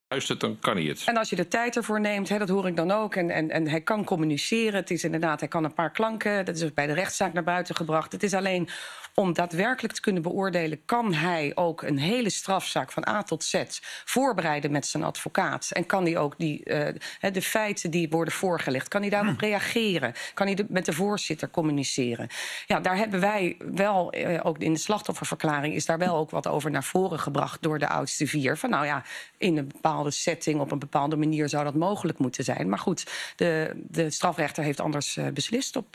luistert, dan kan hij het. En als je de tijd ervoor neemt, dat hoor ik dan ook. En hij kan communiceren. Het is inderdaad, hij kan een paar klanken. Dat is bij de rechtszaak naar buiten gebracht. Het is alleen om daadwerkelijk te kunnen beoordelen, kan hij ook een hele strafzaak van A tot Z voorbereiden met zijn advocaat. En kan hij ook de feiten die worden voorgelegd, kan hij daarop reageren? Kan hij met de voorzitter communiceren? Ja, daar hebben wij wel, ook in de slachtofferverklaring is daar wel ook wat over naar voren gebracht door de oudste 4. Van nou ja, in een bepaalde setting, op een bepaalde manier zou dat mogelijk moeten zijn. Maar goed, de strafrechter heeft anders beslist op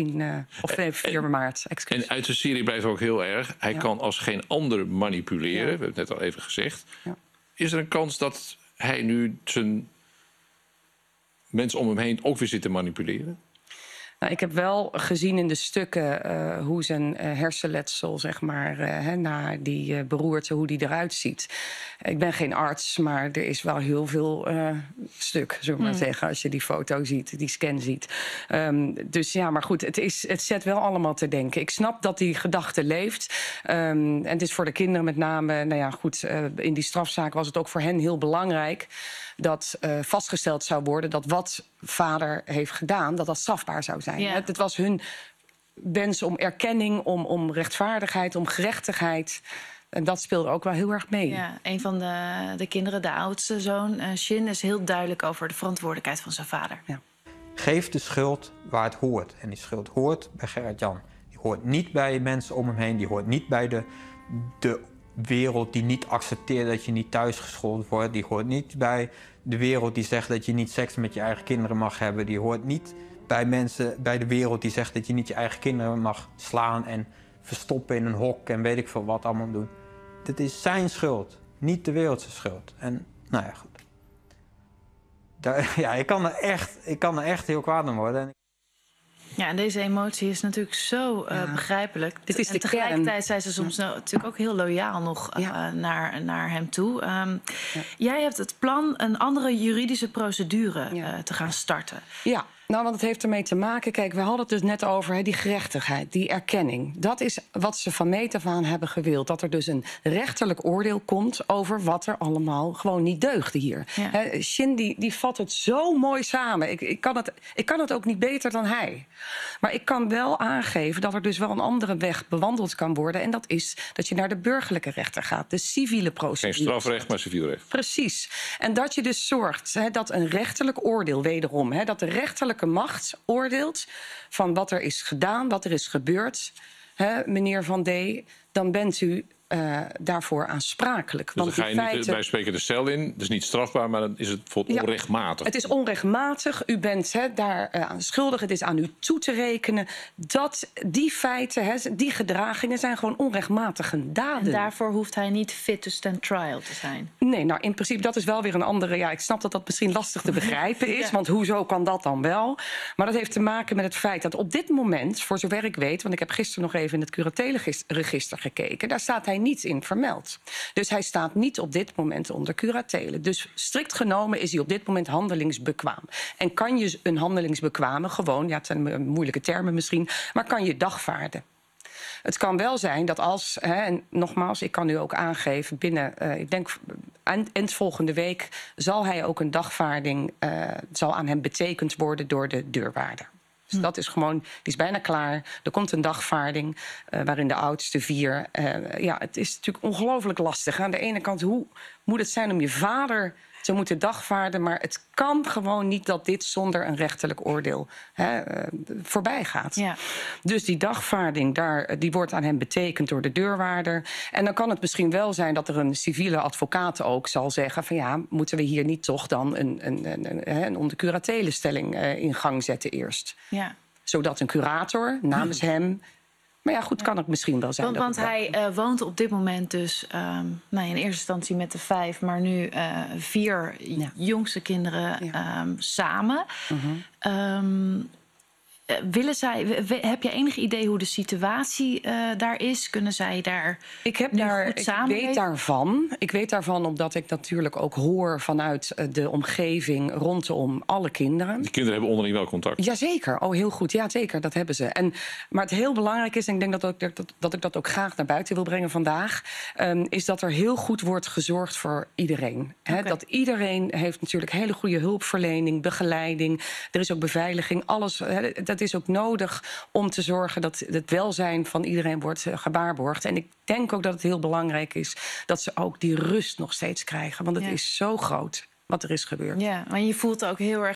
4 maart. Excuus. En uit de serie blijft ook heel erg. Hij kan als geen ander manipuleren. We hebben het net al even gezegd. Ja. Is er een kans dat hij nu zijn mensen om hem heen ook weer zit te manipuleren? Nou, ik heb wel gezien in de stukken hoe zijn hersenletsel, zeg maar, na die beroerte, hoe die eruit ziet. Ik ben geen arts, maar er is wel heel veel stuk, zullen we maar zeggen, als je die foto ziet, die scan ziet. Dus ja, maar goed, het zet wel allemaal te denken. Ik snap dat die gedachte leeft. En het is voor de kinderen met name, nou ja, goed, in die strafzaak was het ook voor hen heel belangrijk dat vastgesteld zou worden dat wat vader heeft gedaan, dat strafbaar zou zijn. Ja. Het was hun wens om erkenning, om rechtvaardigheid, om gerechtigheid. En dat speelde ook wel heel erg mee. Ja, een van de kinderen, de oudste zoon, Shin, is heel duidelijk over de verantwoordelijkheid van zijn vader. Ja. Geef de schuld waar het hoort. En die schuld hoort bij Gerrit-Jan. Die hoort niet bij mensen om hem heen. Die hoort niet bij de wereld die niet accepteert dat je niet thuis geschoold wordt. Die hoort niet bij de wereld die zegt dat je niet seks met je eigen kinderen mag hebben. Die hoort niet bij mensen, bij de wereld die zegt dat je niet je eigen kinderen mag slaan en verstoppen in een hok en weet ik veel wat allemaal doen. Dit is zijn schuld, niet de wereldse schuld. En nou ja, goed. Ja, ik kan er echt heel kwaad aan worden. Ja, en deze emotie is natuurlijk zo begrijpelijk. Dit is en tegelijkertijd zijn ze soms natuurlijk ook heel loyaal nog naar hem toe. Jij hebt het plan een andere juridische procedure te gaan starten. Ja. Nou, want het heeft ermee te maken. Kijk, we hadden het dus net over die gerechtigheid, die erkenning. Dat is wat ze van meet af aan hebben gewild. Dat er dus een rechterlijk oordeel komt over wat er allemaal gewoon niet deugde hier. Ja. Shin die vat het zo mooi samen. Ik kan het ook niet beter dan hij. Maar ik kan wel aangeven dat er dus wel een andere weg bewandeld kan worden. En dat is dat je naar de burgerlijke rechter gaat, de civiele procedure. Geen strafrecht, maar civiel recht. Precies. En dat je dus zorgt dat een rechterlijk oordeel, wederom, dat de rechterlijke macht oordeelt van wat er is gedaan, wat er is gebeurd, meneer Van D., dan bent u daarvoor aansprakelijk. Dus dan ga je niet bij spreken de cel in. Dus niet strafbaar, maar dan is het bijvoorbeeld onrechtmatig. Het is onrechtmatig. U bent daar aan schuldig. Het is aan u toe te rekenen dat die feiten, die gedragingen zijn gewoon onrechtmatige daden. En daarvoor hoeft hij niet fit to stand trial te zijn. Nee, nou in principe dat is wel weer een andere. Ja, ik snap dat dat misschien lastig te begrijpen is. Want hoezo kan dat dan wel? Maar dat heeft te maken met het feit dat op dit moment, voor zover ik weet, want ik heb gisteren nog even in het curatelenregister gekeken, daar staat hij niet in vermeld. Dus hij staat niet op dit moment onder curatele. Dus strikt genomen is hij op dit moment handelingsbekwaam. En kan je een handelingsbekwame gewoon, ja, het zijn moeilijke termen misschien, maar kan je dagvaarden. Het kan wel zijn dat als, en nogmaals, ik kan u ook aangeven, binnen, ik denk eind volgende week zal hij ook een dagvaarding, zal aan hem betekend worden door de deurwaarder. Dus dat is gewoon, die is bijna klaar. Er komt een dagvaarding waarin de oudste 4... ja, het is natuurlijk ongelooflijk lastig. Aan de ene kant, hoe moet het zijn om je vader te moeten dagvaarden, maar het kan gewoon niet dat dit zonder een rechterlijk oordeel voorbij gaat. Ja. Dus die dagvaarding, die wordt aan hem betekend door de deurwaarder. En dan kan het misschien wel zijn dat er een civiele advocaat ook zal zeggen van ja, moeten we hier niet toch dan een onder curatele stelling in gang zetten eerst. Ja. Zodat een curator namens hem. Maar ja, goed, kan het misschien wel zijn. Want hij woont op dit moment dus in eerste instantie met de 5, maar nu 4 jongste kinderen samen. Heb je enig idee hoe de situatie daar is? Kunnen zij daar Ik weet daarvan omdat ik natuurlijk ook hoor vanuit de omgeving rondom alle kinderen. Die kinderen hebben onderling wel contact. Jazeker, heel goed. Ja, zeker, dat hebben ze. Maar het heel belangrijk is, en ik denk dat ik dat ook graag naar buiten wil brengen vandaag, is dat er heel goed wordt gezorgd voor iedereen. Okay. Dat iedereen heeft natuurlijk hele goede hulpverlening, begeleiding. Er is ook beveiliging, alles. Dat is ook nodig om te zorgen dat het welzijn van iedereen wordt gewaarborgd. En ik denk ook dat het heel belangrijk is dat ze ook die rust nog steeds krijgen. Want het is zo groot wat er is gebeurd. Ja, maar je voelt ook heel erg